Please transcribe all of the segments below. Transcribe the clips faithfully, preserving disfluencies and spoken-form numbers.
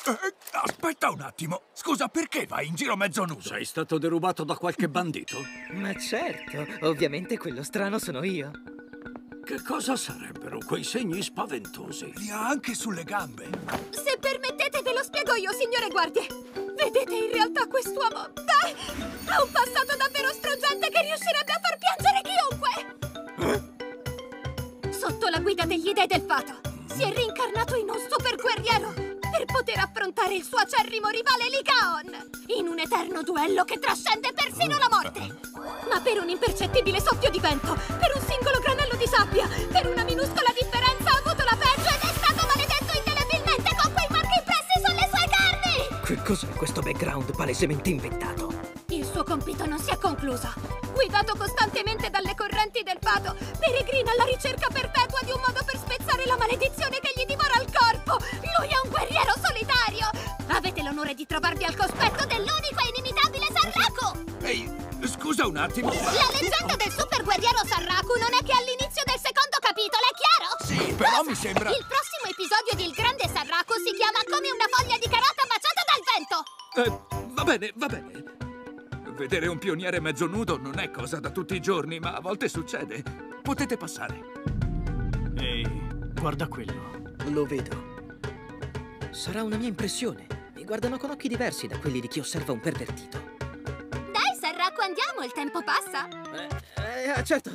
Eh, aspetta un attimo. Scusa, perché vai in giro mezzo nudo? Sei stato derubato da qualche bandito? Ma certo, ovviamente quello strano sono io. Che cosa sarebbero quei segni spaventosi? Li ha anche sulle gambe. Se permettete ve lo spiego io, signore guardie. Vedete, in realtà quest'uomo beh, ha un passato davvero struggente che riuscirebbe a far piangere chiunque. Sotto la guida degli dei del fato, si è reincarnato in un super guerriero per poter affrontare il suo acerrimo rivale Lycaon in un eterno duello che trascende persino la morte. Ma per un impercettibile soffio di vento, per un singolo granello di sabbia, per una minuscola differenza ha avuto la peggio ed è stato maledetto indelebilmente con quei marchi impressi sulle sue carni! Che cos'è questo background palesemente inventato? Il suo compito non si è concluso. Guidato costantemente dalle correnti del fato, peregrina alla ricerca perpetua di un modo per spezzare la maledizione che gli divora il corpo. Lui è un guerriero solitario. Avete l'onore di trovarvi al cospetto dell'unico e inimitabile Sarraku. Ehi, scusa un attimo. La leggenda del super guerriero Sarraku non è che all'inizio del secondo capitolo, è chiaro? Sì, però mi sembra... Il prossimo episodio di Il Grande Sarraku si chiama Come una foglia di carota baciata dal vento. Eh, va bene, va bene. Vedere un pioniere mezzo nudo non è cosa da tutti i giorni, ma a volte succede. Potete passare. Ehi, guarda quello. Lo vedo. Sarà una mia impressione. Mi guardano con occhi diversi da quelli di chi osserva un pervertito. Dai, Sarraku, andiamo, il tempo passa. Eh, eh certo.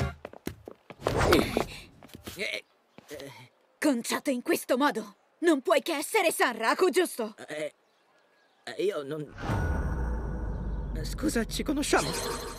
Eh, eh, Conciato in questo modo, non puoi che essere Sarraku, giusto? eh, eh, io non... Scusa, ci conosciamo?